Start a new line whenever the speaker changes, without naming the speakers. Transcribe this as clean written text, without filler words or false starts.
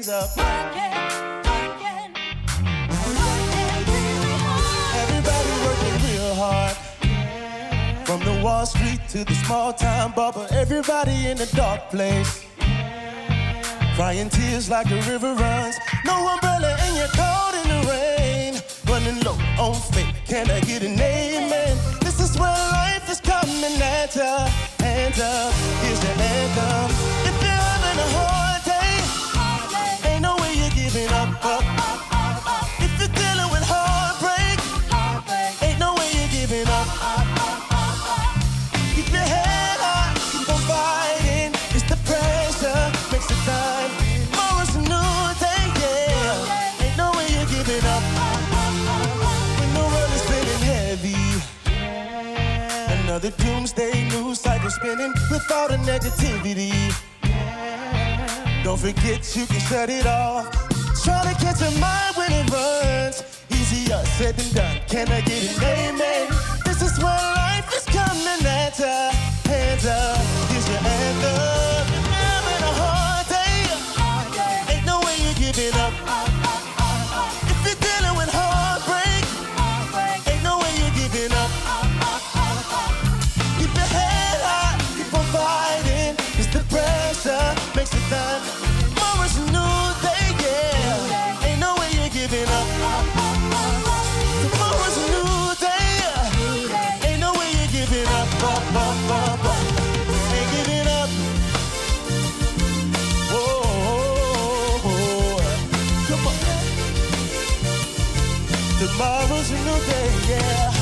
hands up.
Working, working, working really hard.
Everybody working real hard. From the Wall Street to the small-time barber, everybody in a dark place. Crying tears like a river runs. No umbrella and you're caught in the rain. Running low on faith, can I get an amen? This is where life is coming at ya. Hands up, here's your anthem. If you're having a hard day, ain't no way you're giving up, up. If you're dealing with heartbreak, ain't no way you're giving up. Keep your head high, keep on fighting. It's the pressure, makes it time. Tomorrow's a new day, yeah. Ain't no way you're giving up. When the world is feeling heavy, another doomsday news cycle spinning with all the negativity. Don't forget you can shut it off. Try to catch your mind when it runs. Easier said than done. Can I get an amen? This is where life is coming at ya. Hands up, here's your anthem. If you're having a hard day, ain't no way you're giving up. If you're dealing with heartbreak, ain't no way you're giving up. Keep your head high, keep on fighting. It's the pressure, makes it done. Tomorrow's a new day, yeah. Ain't no way you're giving up. Tomorrow's a new day. Ain't no way you're giving up, up, up, up, up. Ain't giving up. Whoa, come on. Tomorrow's a new day, yeah.